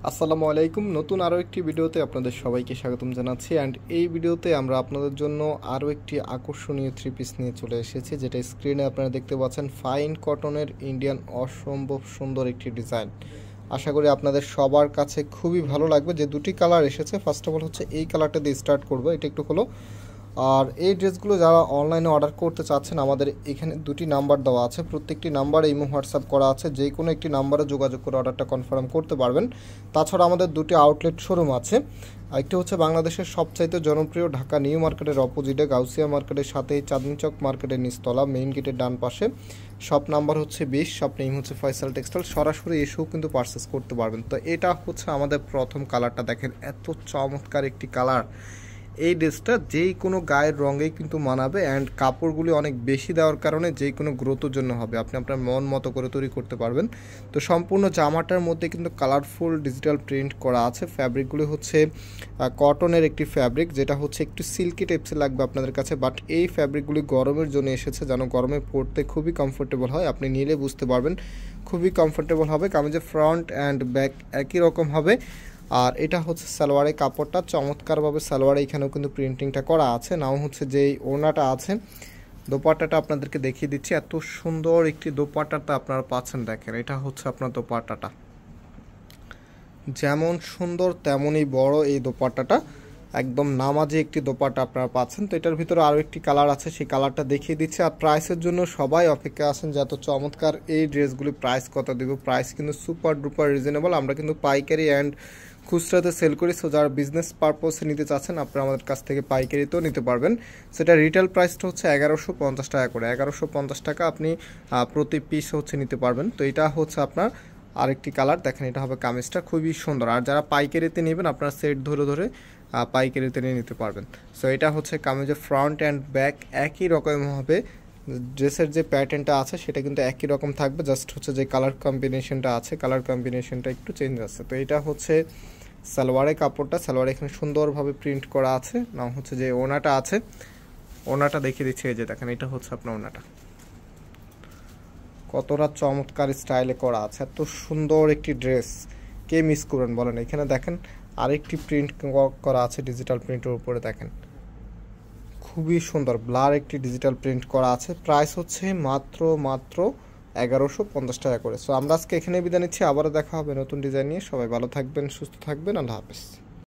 আসসালামু আলাইকুম। নতুন আরও একটি ভিডিওতে আপনাদের সবাইকে স্বাগতম জানাচ্ছি। অ্যান্ড এই ভিডিওতে আমরা আপনাদের জন্য আরও একটি আকর্ষণীয় থ্রি পিস নিয়ে চলে এসেছি, যেটা স্ক্রিনে আপনারা দেখতে পাচ্ছেন। ফাইন কটনের ইন্ডিয়ান অসম্ভব সুন্দর একটি ডিজাইন। আশা করি আপনাদের সবার কাছে খুবই ভালো লাগবে। যে দুটি কালার এসেছে, ফার্স্ট অফ অল হচ্ছে এই কালারটা দিয়ে স্টার্ট করবো, এটা একটু হলো। আর এই ড্রেসগুলো যারা অনলাইনে অর্ডার করতে চাচ্ছেন, আমাদের এখানে দুটি নাম্বার দেওয়া আছে, প্রত্যেকটি নাম্বারে ইমো হোয়াটসঅ্যাপ করা আছে, যে কোনো একটি নাম্বারে যোগাযোগ করে অর্ডারটা কনফার্ম করতে পারবেন। তাছাড়া আমাদের দুটি আউটলেট শোরুম আছে। একটি হচ্ছে বাংলাদেশের সবচাইতে জনপ্রিয় ঢাকা নিউ মার্কেটের অপোজিটে গাউসিয়া মার্কেটের সাথেই চাঁদনী চক মার্কেটের নিচতলা মেইন গেটের ডান পাশে। শপ নাম্বার হচ্ছে 20, শপ নেম হচ্ছে ফয়সাল টেক্সটাইল। সরাসরি এসেও কিন্তু পারচেস করতে পারবেন। তো এটা হচ্ছে আমাদের প্রথম কালারটা, দেখেন এত চমৎকার একটি কালার। এই ড্রেসটা যেই কোনো গায়ের রঙেই কিন্তু মানাবে, অ্যান্ড কাপড়গুলি অনেক বেশি দেওয়ার কারণে যেই কোনো গ্রোথের জন্য হবে, আপনি আপনার মন মতো করে তৈরি করতে পারবেন। তো সম্পূর্ণ জামাটার মধ্যে কিন্তু কালারফুল ডিজিটাল প্রিন্ট করা আছে। ফ্যাব্রিকগুলি হচ্ছে কটনের একটি ফ্যাব্রিক, যেটা হচ্ছে একটু সিল্কি টাইপসের লাগবে আপনাদের কাছে, বাট এই ফ্যাব্রিকগুলি গরমের জন্য এসেছে, যেন গরমে পরতে খুবই কমফোর্টেবল হয়। আপনি নিলে বুঝতে পারবেন খুবই কমফোর্টেবল হবে। কামিজের ফ্রন্ট অ্যান্ড ব্যাক একই রকম হবে। আর এটা হচ্ছে সালোয়ারের কাপড়টা, চমৎকারভাবে সালোয়ারে এখানেও কিন্তু প্রিন্টিংটা করা আছে। নাও হচ্ছে যেই ওড়নাটা আছে, দোপাট্টাটা আপনাদেরকে দেখিয়ে দিচ্ছি। এত সুন্দর একটি দোপাট্টাটা আপনারা পাচ্ছেন, দেখেন এটা হচ্ছে আপনার দোপাট্টাটা, যেমন সুন্দর তেমনই বড় এই দোপাট্টাটা, একদম নামাজি একটি দোপাট্টা আপনারা পাচ্ছেন। তো এটার ভিতরে আরও একটি কালার আছে, সেই কালারটা দেখিয়ে দিচ্ছি। আর প্রাইসের জন্য সবাই অপেক্ষা আছেন যে এত চমৎকার এই ড্রেসগুলি প্রাইস কত দেব। প্রাইস কিন্তু সুপার ডুপার রিজনেবল। আমরা কিন্তু পাইকারি অ্যান্ড খুচরাতে সেল করি। সো যারা বিজনেস পারপসে নিতে চাচ্ছেন, আপনারা আমাদের কাছ থেকে পাইকারিতেও নিতে পারবেন। সেটা রিটেল প্রাইসটা হচ্ছে 1150 টাকা করে। 1150 টাকা আপনি প্রতি পিস হচ্ছে নিতে পারবেন। তো এটা হচ্ছে আপনার আরেকটি কালার, দেখেন এটা হবে কামিজটা, খুবই সুন্দর। আর যারা পাইকারিতে নেবেন, আপনারা সেট ধরে ধরে পাইকারিতে নিয়ে নিতে পারবেন। সো এটা হচ্ছে কামিজের ফ্রন্ট অ্যান্ড ব্যাক একই রকম হবে। ড্রেসের যে প্যাটার্নটা আছে সেটা কিন্তু একই রকম থাকবে, জাস্ট হচ্ছে যে কালার কম্বিনেশনটা আছে, কালার কম্বিনেশনটা একটু চেঞ্জ আছে। তো এটা হচ্ছে সালোয়ারের কাপড়টা, সালোয়ার এখানে সুন্দরভাবে প্রিন্ট করা আছে। না হচ্ছে যে ওনাটা আছে, ওনাটা দেখিয়ে দিচ্ছি। এই যে দেখেন এটা হচ্ছে আপনার ওনাটা, কতটা চমৎকার স্টাইলে করা আছে। এত সুন্দর একটি ড্রেস কে মিস করবেন বলেন। এখানে দেখেন আরেকটি প্রিন্ট করা আছে ডিজিটাল প্রিন্টের উপরে, দেখেন খুবই সুন্দর ব্লার একটি ডিজিটাল প্রিন্ট করা আছে। প্রাইস হচ্ছে মাত্র 1150 টাকা করে। সো আমরা আজকে এখানে বিদায় নিচ্ছি, আবারও দেখা হবে নতুন ডিজাইন নিয়ে। সবাই ভালো থাকবেন, সুস্থ থাকবেন, আল্লাহ হাফেজ।